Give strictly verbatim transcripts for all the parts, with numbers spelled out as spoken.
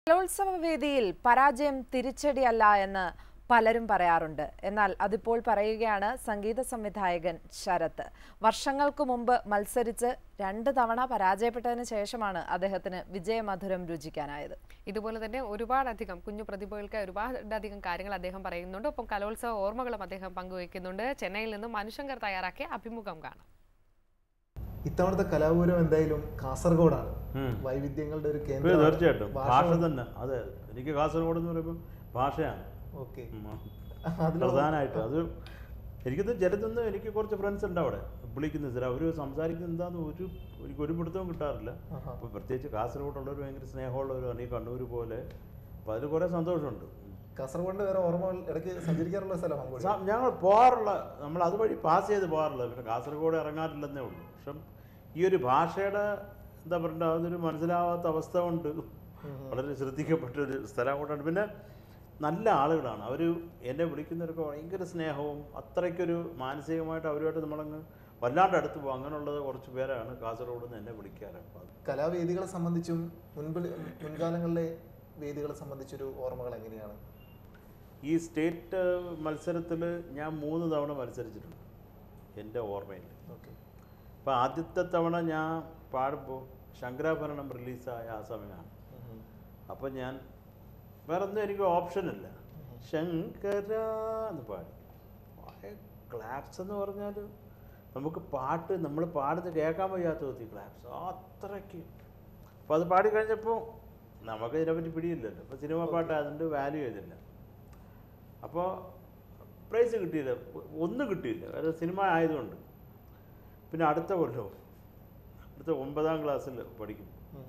കലോത്സവ വേദിയിൽ പരാജയം തിരിച്ചടിയല്ല എന്ന് പലരും പറയാറുണ്ട്. എന്നാൽ അതിപ്പോൾ പറയുകയാണ് സംഗീത സംവിധായകൻ ശരത്. വർഷങ്ങൾക്ക് മുമ്പ് മത്സരിച്ച് രണ്ട് തവണ പരാജയപ്പെട്ടതിന് ശേഷമാണ് അദ്ദേഹത്തിന് വിജയമധുരം രുചിക്കാനായത്. ഇതുപോലെ തന്നെ ഒരുപാടധികം കുഞ്ഞു പ്രതിഭകൾക്ക് ഒരുപാടധികം കാര്യങ്ങൾ അദ്ദേഹം പറയുന്നുണ്ട്. ഒപ്പം കലോത്സവ ഓർമ്മകളും അദ്ദേഹം പങ്കുവയ്ക്കുന്നുണ്ട്. ചെന്നൈയിൽ നിന്നും മനുശങ്കർ തയ്യാറാക്കിയ അഭിമുഖം കാണാം. ഇത്തവണത്തെ കലാപൂരം എന്തായാലും കാസർഗോഡാണ്. വൈവിധ്യങ്ങളുടെ ഒരു കേന്ദ്രം. തീർച്ചയായിട്ടും ഭാഷ തന്നെ. അതെ, എനിക്ക് കാസർഗോഡ് എന്ന് പറയുമ്പോൾ ഭാഷയാണ് പ്രധാനമായിട്ട്. അത് എനിക്കത് ചിലതൊന്നും എനിക്ക് കുറച്ച് ഫ്രണ്ട്സ് ഉണ്ട് അവിടെ വിളിക്കുന്നത്. ചില അവർ സംസാരിക്കുന്നത് എന്താന്ന് ഒരു എനിക്ക് ഒരു പിടുത്തവും കിട്ടാറില്ല. അപ്പോൾ പ്രത്യേകിച്ച് കാസർഗോഡുള്ളവർ ഭയങ്കര സ്നേഹമുള്ളവരാണ്, ഈ കണ്ണൂർ പോലെ. അപ്പോൾ അതിൽ കുറേ സന്തോഷമുണ്ട്. കാസർഗോഡിൻ്റെ വേറെ ഓർമ്മകൾ ഇടയ്ക്ക് സഞ്ചരിക്കാറുള്ള സ്ഥലമാണ്. ഞങ്ങൾ പോകാറുള്ള, നമ്മൾ അതുവഴി പാസ് ചെയ്ത് പോകാറുള്ളത്. പിന്നെ കാസർഗോഡ് ഇറങ്ങാറില്ലെന്നേ ഉള്ളൂ. പക്ഷെ ഈ ഒരു ഭാഷയുടെ എന്താ പറയണ്ട, അതൊരു മനസ്സിലാവാത്ത അവസ്ഥ കൊണ്ട് വളരെ ശ്രദ്ധിക്കപ്പെട്ടൊരു സ്ഥലം കൊണ്ടാണ്. പിന്നെ നല്ല ആളുകളാണ് അവർ. എന്നെ വിളിക്കുന്നവരൊക്കെ ഭയങ്കര സ്നേഹവും അത്രയ്ക്കൊരു മാനസികമായിട്ട് അവരുമായിട്ട് നമ്മളങ്ങ് വല്ലാണ്ട് അടുത്ത് പോകും. അങ്ങനെയുള്ളത് കുറച്ച് പേരാണ് കാസർഗോഡ് നിന്ന് എന്നെ വിളിക്കാറ്. കലാവേദികളെ സംബന്ധിച്ചും മുൻപ് മുൻകാലങ്ങളിലെ വേദികളെ സംബന്ധിച്ചൊരു ഓർമ്മകൾ എങ്ങനെയാണ്? ഈ സ്റ്റേറ്റ് മത്സരത്തിൽ ഞാൻ മൂന്ന് തവണ മത്സരിച്ചിട്ടുണ്ട് എൻ്റെ ഓർമ്മയിൽ. ഓക്കെ. അപ്പോൾ ആദ്യത്തെ തവണ ഞാൻ പാടുമ്പോൾ ശങ്കരാഭരണം റിലീസായ ആ സമയമാണ്. അപ്പോൾ ഞാൻ വേറെ ഒന്നും എനിക്ക് ഓപ്ഷനില്ല, ശങ്കര എന്ന് പാടി. ക്ലാപ്സ് എന്ന് പറഞ്ഞാൽ നമുക്ക് പാട്ട് നമ്മൾ പാടുന്നത് കേൾക്കാൻ വയ്യാത്ത തോന്നി ക്ലാപ്സ് അത്രയ്ക്ക്. അപ്പോൾ അത് പാടിക്കഴിഞ്ഞപ്പോൾ നമുക്ക് ഇതിനെപ്പറ്റി പിടിയില്ലല്ലോ. അപ്പോൾ സിനിമ പാട്ട് അതിൻ്റെ വാല്യൂ ചെയ്തില്ല. അപ്പോൾ പ്രൈസ് കിട്ടിയില്ല, ഒന്നും കിട്ടിയില്ല, കാരണം സിനിമ ആയതുകൊണ്ട്. പിന്നെ അടുത്ത കൊല്ലവും അടുത്ത ഒമ്പതാം ക്ലാസ്സിൽ പഠിക്കും,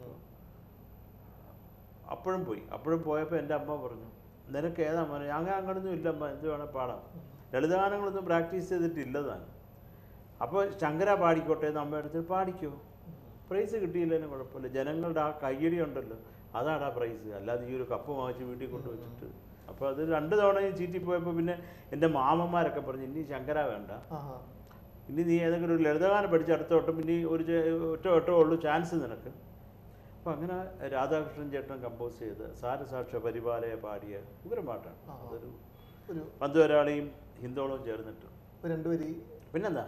അപ്പോഴും പോയി. അപ്പോഴും പോയപ്പോൾ എൻ്റെ അമ്മ പറഞ്ഞു, നിനക്ക് ഏതാ മോനെ? അങ്ങനെ അങ്ങനൊന്നും ഇല്ല അമ്മ, എന്ത് വേണേൽ പാടാം. ലളിതഗാനങ്ങളൊന്നും പ്രാക്ടീസ് ചെയ്തിട്ടില്ലതാണ്. അപ്പോൾ ശങ്കര പാടിക്കോട്ടെ എന്ന് അമ്മ എടുത്ത് പാടിക്കോ, പ്രൈസ് കിട്ടിയില്ലെങ്കിലും കുഴപ്പമില്ല, ജനങ്ങളുടെ ആ കയ്യടി ഉണ്ടല്ലോ അതാണ് ആ പ്രൈസ്, അല്ലാതെ ഈ ഒരു കപ്പ് വാങ്ങിച്ച് വീട്ടിൽ കൊണ്ടുവച്ചിട്ട്. അപ്പോൾ അത് രണ്ട് തവണ ചീറ്റിപ്പോയപ്പോൾ പിന്നെ എൻ്റെ മാമന്മാരൊക്കെ പറഞ്ഞു, ഇനി ശങ്കര വേണ്ട, ഇനി നീ ഏതെങ്കിലും ഒരു ലളിതഗാനം പഠിച്ച് അടുത്ത വട്ടം പിന്നെ ഒരു ഒറ്റ വട്ടമേ ഉള്ളൂ ചാൻസ് നിനക്ക്. അപ്പോൾ അങ്ങനെ രാധാകൃഷ്ണൻ ചേട്ടൻ കമ്പോസ് ചെയ്ത് സാരസാക്ഷ പരിപാലയെ പാടിയ ഉഗ്രം പാട്ടാണ്. അതൊരു ഒരു പന്തുവരാളിയും ഹിന്ദോളവും ചേർന്നിട്ട് രണ്ടുപേരി. പിന്നെന്താ,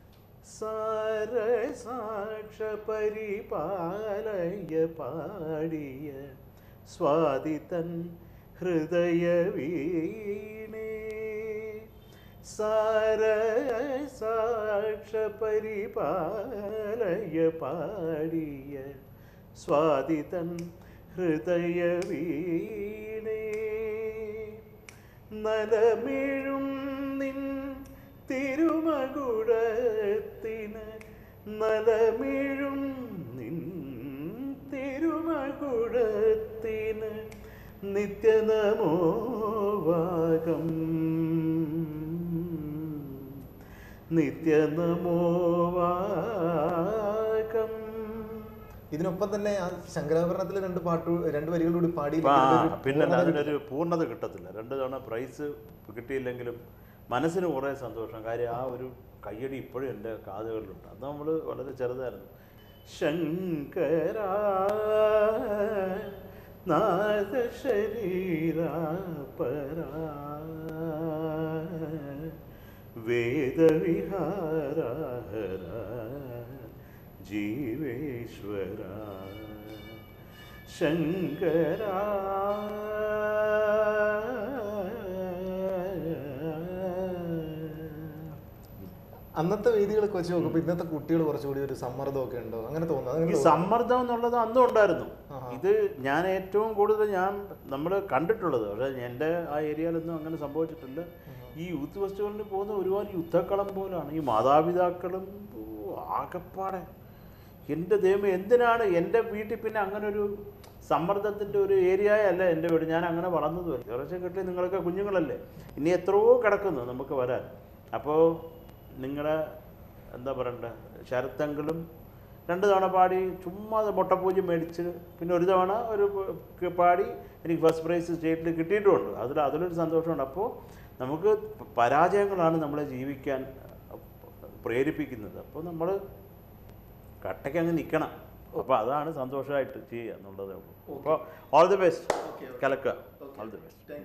സാരസാക്ഷ പരിപാലയ പാടിയ സ്വാതിതൻ ഹൃദയ വീണേ, സാരസാക്ഷ പരിപാലയ പാടിയ സ്വാതിതൻ ഹൃദയ വീണേ, നലമിഴും നിൻ തിരുമകുടത്തിന്, നലമിഴും നിൻ തിരുമകുടത്തിന് നിത്യനമോവാകം, നിത്യനമോവാകം. ഇതിനൊപ്പം തന്നെ ആ ശങ്കരാഭരണത്തിൽ രണ്ട് പാട്ട് രണ്ട് വരികളൂടി പാടി. പിന്നെ അതിനൊരു പൂർണ്ണത കിട്ടത്തില്ല. രണ്ട് തവണ പ്രൈസ് കിട്ടിയില്ലെങ്കിലും മനസ്സിന് കുറേ സന്തോഷം. കാര്യം ആ ഒരു കയ്യടി ഇപ്പോഴും എൻ്റെ കാതുകളിലുണ്ട്. അത് നമ്മൾ വളരെ ചെറുതായിരുന്നു. ശങ്കര നാദ ശരീരാപര വേദവിഹാരഹര ജീവേശ്വര ശങ്കര. അന്നത്തെ വേദികളൊക്കെ വെച്ച് നോക്കുമ്പോൾ ഇന്നത്തെ കുട്ടികൾ കുറച്ചുകൂടി ഒരു സമ്മർദ്ദമൊക്കെ ഉണ്ടോ? അങ്ങനെ തോന്നുന്നു. ഈ സമ്മർദ്ദം എന്നുള്ളത് അന്നും ഉണ്ടായിരുന്നു. ഇത് ഞാൻ ഏറ്റവും കൂടുതൽ ഞാൻ നമ്മൾ കണ്ടിട്ടുള്ളത്, പക്ഷേ എൻ്റെ ആ ഏരിയയിലൊന്നും അങ്ങനെ സംഭവിച്ചിട്ടില്ല. ഈ യൂത്ത് ഫെസ്റ്റിവലിന് പോകുന്ന ഒരുപാട് യുദ്ധക്കളം പോലാണ്. ഈ മാതാപിതാക്കളും ആകപ്പാടെ എൻ്റെ ദൈവം എന്തിനാണ് എൻ്റെ വീട്ടിൽ പിന്നെ അങ്ങനെ ഒരു സമ്മർദ്ദത്തിൻ്റെ ഒരു ഏരിയ അല്ല എൻ്റെ വീട്. ഞാൻ അങ്ങനെ വളർന്നതുമല്ല. കുറച്ച് കിട്ടി നിങ്ങളൊക്കെ കുഞ്ഞുങ്ങളല്ലേ, ഇനി എത്രയോ കിടക്കുന്നു നമുക്ക് വരാൻ. അപ്പോൾ നിങ്ങളുടെ എന്താ പറയണ്ടേ, ശരത്തെങ്കിലും രണ്ട് തവണ പാടി ചുമ്മാ മുട്ടപ്പൂജ മേടിച്ച് പിന്നെ ഒരു തവണ ഒരു പാടി എനിക്ക് ഫസ്റ്റ് പ്രൈസ് സ്റ്റേറ്റിൽ കിട്ടിയിട്ടുമുണ്ട്. അതിൽ അതിലൊരു സന്തോഷമുണ്ട്. അപ്പോൾ നമുക്ക് പരാജയങ്ങളാണ് നമ്മളെ ജീവിക്കാൻ പ്രേരിപ്പിക്കുന്നത്. അപ്പോൾ നമ്മൾ കട്ടയ്ക്ക് അങ്ങ് നിൽക്കണം. അപ്പോൾ അതാണ് സന്തോഷമായിട്ട് ചെയ്യുക എന്നുള്ളതേ ഉള്ളൂ. അപ്പോൾ ഓൾ ദി ബെസ്റ്റ് കലക്കുക ഓൾ ദി ബെസ്റ്റ്